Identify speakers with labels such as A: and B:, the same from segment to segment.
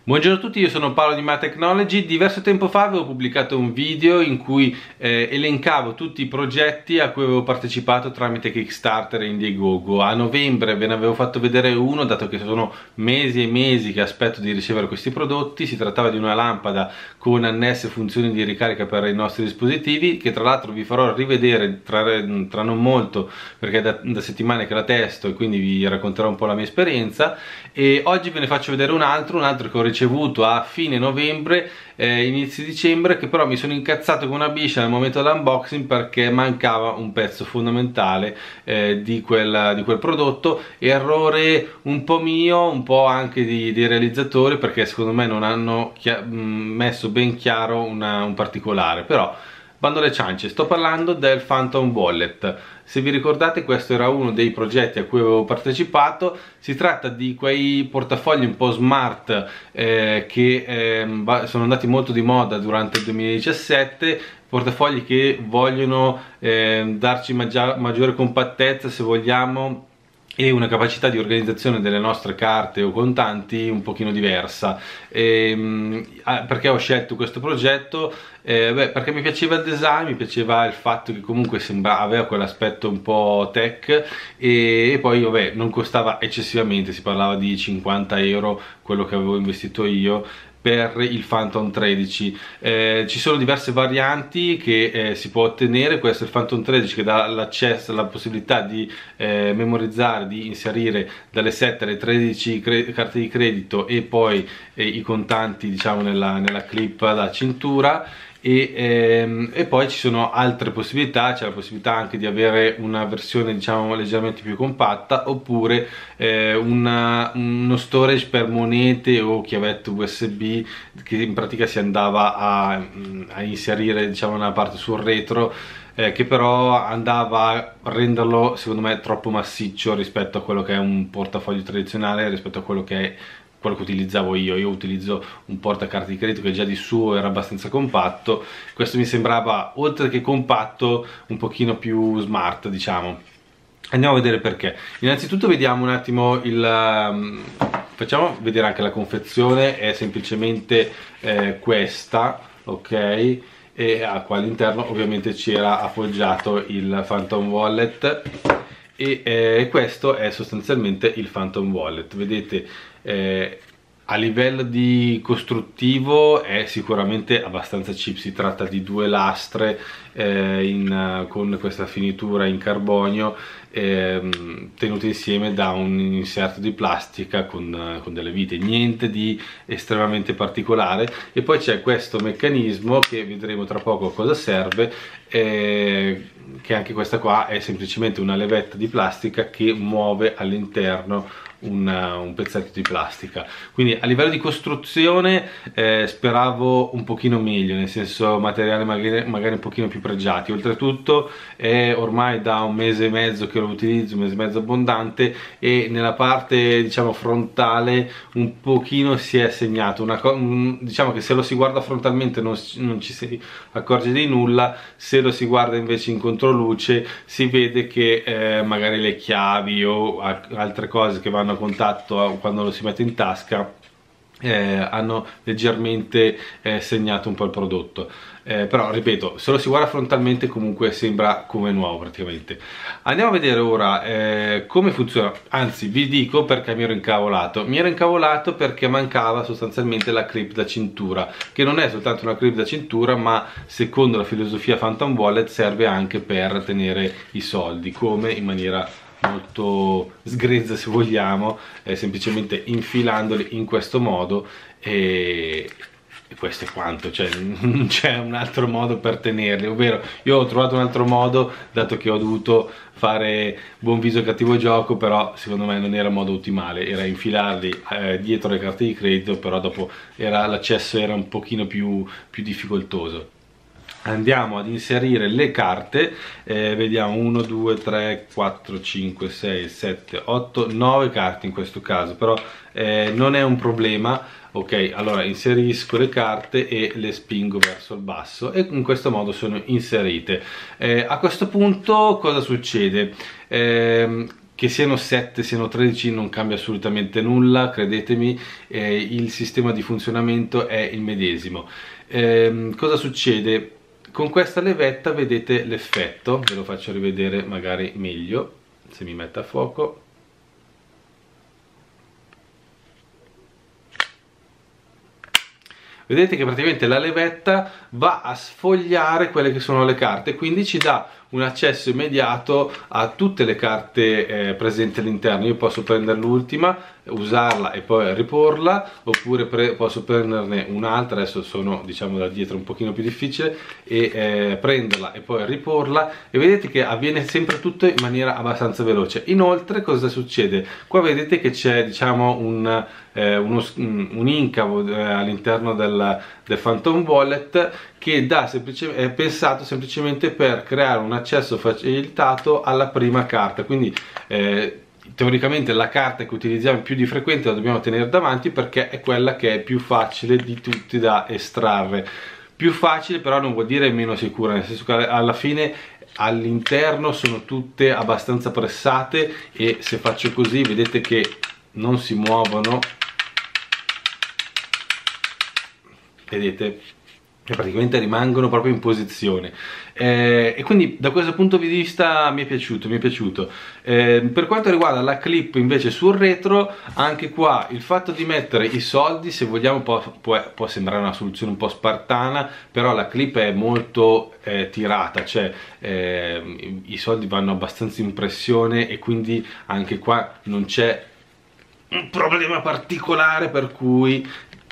A: Buongiorno a tutti, io sono Paolo di Ma Technology. Diverso tempo fa avevo pubblicato un video in cui elencavo tutti i progetti a cui avevo partecipato tramite Kickstarter e Indiegogo. A novembre ve ne avevo fatto vedere uno, dato che sono mesi e mesi che aspetto di ricevere questi prodotti. Si trattava di una lampada con annesse funzioni di ricarica per i nostri dispositivi, che tra l'altro vi farò rivedere tra non molto, perché è da settimane che la testo e quindi vi racconterò un po' la mia esperienza. E oggi ve ne faccio vedere un altro che ho ricevuto a fine novembre, inizi dicembre, che però mi sono incazzato con una biscia nel momento dell'unboxing perché mancava un pezzo fondamentale di quel prodotto. Errore un po' mio, un po' anche dei realizzatori, perché secondo me non hanno messo ben chiaro un particolare. Però bando alle ciance, sto parlando del Phantom Wallet. Se vi ricordate, questo era uno dei progetti a cui avevo partecipato. Si tratta di quei portafogli un po' smart che sono andati molto di moda durante il 2017, portafogli che vogliono darci maggiore compattezza, se vogliamo, e una capacità di organizzazione delle nostre carte o contanti un pochino diversa. Perché ho scelto questo progetto? Perché mi piaceva il design, mi piaceva il fatto che comunque aveva quell'aspetto un po' tech, e poi vabbè, non costava eccessivamente, si parlava di 50 euro quello che avevo investito io per il Phantom 13. Ci sono diverse varianti che si può ottenere. Questo è il Phantom 13 che dà l'accesso, la possibilità di memorizzare, di inserire dalle 7 alle 13 carte di credito e poi i contanti, diciamo, nella clip da cintura. E poi ci sono altre possibilità, c'è la possibilità anche di avere una versione, diciamo, leggermente più compatta, oppure uno storage per monete o chiavette USB, che in pratica si andava a inserire, diciamo, una parte sul retro, che però andava a renderlo, secondo me, troppo massiccio rispetto a quello che è un portafoglio tradizionale, rispetto a quello che utilizzavo io. Io utilizzo un portacarte di credito che già di suo era abbastanza compatto. Questo mi sembrava, oltre che compatto, un pochino più smart, diciamo. Andiamo a vedere perché. Innanzitutto vediamo un attimo facciamo vedere anche la confezione. È semplicemente questa, ok? E qua all'interno ovviamente c'era appoggiato il Phantom Wallet, e questo è sostanzialmente il Phantom Wallet. Vedete, a livello di costruttivo è sicuramente abbastanza cheap. Si tratta di due lastre con questa finitura in carbonio, tenute insieme da un inserto di plastica con delle vite. Niente di estremamente particolare. E poi c'è questo meccanismo che vedremo tra poco a cosa serve, che anche questa qua è semplicemente una levetta di plastica che muove all'interno un pezzetto di plastica. Quindi a livello di costruzione speravo un pochino meglio, nel senso materiali magari un pochino più pregiati. Oltretutto è ormai da un mese e mezzo che lo utilizzo, un mese e mezzo abbondante, e nella parte, diciamo, frontale un pochino si è segnato diciamo che se lo si guarda frontalmente non ci si accorge di nulla. Se lo si guarda invece in controluce si vede che magari le chiavi o altre cose che vanno a contatto quando lo si mette in tasca hanno leggermente segnato un po' il prodotto. Però ripeto, se lo si guarda frontalmente comunque sembra come nuovo praticamente. Andiamo a vedere ora come funziona. Anzi, vi dico perché mi ero incavolato perché mancava sostanzialmente la clip da cintura, che non è soltanto una clip da cintura, ma secondo la filosofia Phantom Wallet serve anche per tenere i soldi, come in maniera molto sgrezza, se vogliamo, semplicemente infilandoli in questo modo, e questo è quanto. Cioè non c'è un altro modo per tenerli, ovvero io ho trovato un altro modo, dato che ho dovuto fare buon viso cattivo gioco, però secondo me non era il modo ottimale, era infilarli dietro le carte di credito, però dopo l'accesso era un pochino più difficoltoso. Andiamo ad inserire le carte, vediamo 1, 2, 3, 4, 5, 6, 7, 8, 9 carte in questo caso, però non è un problema. Ok, allora inserisco le carte e le spingo verso il basso, e in questo modo sono inserite. A questo punto cosa succede? Che che siano 7, siano 13 non cambia assolutamente nulla, credetemi, il sistema di funzionamento è il medesimo. Cosa succede? Con questa levetta vedete l'effetto, ve lo faccio rivedere magari meglio, se mi mette a fuoco. Vedete che praticamente la levetta va a sfogliare quelle che sono le carte, quindi ci dà un accesso immediato a tutte le carte presenti all'interno. Io posso prendere l'ultima, usarla e poi riporla, oppure posso prenderne un'altra, adesso sono diciamo da dietro un pochino più difficile, e prenderla e poi riporla, e vedete che avviene sempre tutto in maniera abbastanza veloce. Inoltre cosa succede? Qua vedete che c'è diciamo un incavo all'interno del Phantom Wallet, che è pensato semplicemente per creare un accesso facilitato alla prima carta, quindi teoricamente la carta che utilizziamo più di frequente la dobbiamo tenere davanti perché è quella che è più facile di tutti da estrarre. Più facile però non vuol dire meno sicura, nel senso che alla fine all'interno sono tutte abbastanza pressate, e se faccio così vedete che non si muovono, vedete che praticamente rimangono proprio in posizione, e quindi da questo punto di vista mi è piaciuto, per quanto riguarda la clip invece sul retro, anche qua il fatto di mettere i soldi, se vogliamo può sembrare una soluzione un po' spartana, però la clip è molto tirata, cioè i soldi vanno abbastanza in pressione, e quindi anche qua non c'è un problema particolare per cui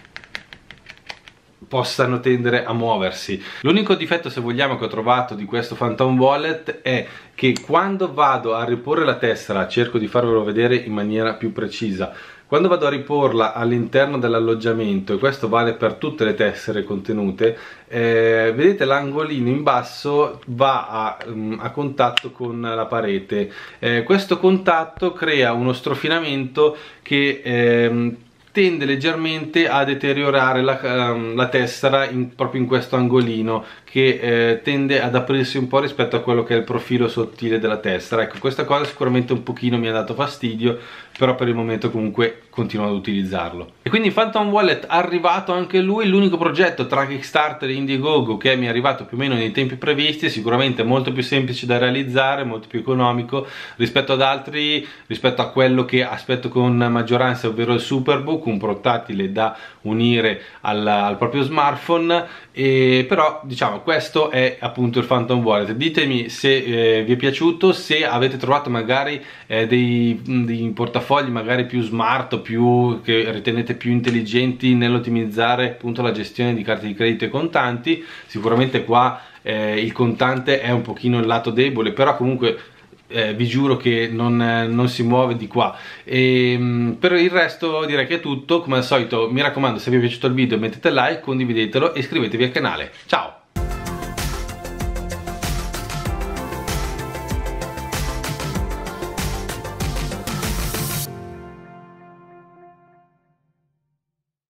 A: possano tendere a muoversi. L'unico difetto, se vogliamo, che ho trovato di questo Phantom Wallet è che quando vado a riporre la tessera, cerco di farvelo vedere in maniera più precisa, quando vado a riporla all'interno dell'alloggiamento, e questo vale per tutte le tessere contenute, vedete l'angolino in basso va a contatto con la parete. Questo contatto crea uno strofinamento che tende leggermente a deteriorare la tessera proprio in questo angolino, che tende ad aprirsi un po' rispetto a quello che è il profilo sottile della tessera. Ecco, questa cosa sicuramente un pochino mi ha dato fastidio, però per il momento comunque continuo ad utilizzarlo. E quindi Phantom Wallet arrivato anche lui, l'unico progetto tra Kickstarter e Indiegogo che mi è arrivato più o meno nei tempi previsti, sicuramente molto più semplice da realizzare, molto più economico rispetto ad altri, rispetto a quello che aspetto con maggioranza, ovvero il Superbook, un portatile da unire al proprio smartphone. Però diciamo questo è appunto il Phantom Wallet. Ditemi se vi è piaciuto, se avete trovato magari dei portafogli magari più smart, che ritenete più intelligenti nell'ottimizzare appunto la gestione di carte di credito e contanti. Sicuramente qua il contante è un pochino il lato debole, però comunque vi giuro che non si muove di qua. Per il resto direi che è tutto. Come al solito mi raccomando, se vi è piaciuto il video mettete like, condividetelo e iscrivetevi al canale. Ciao!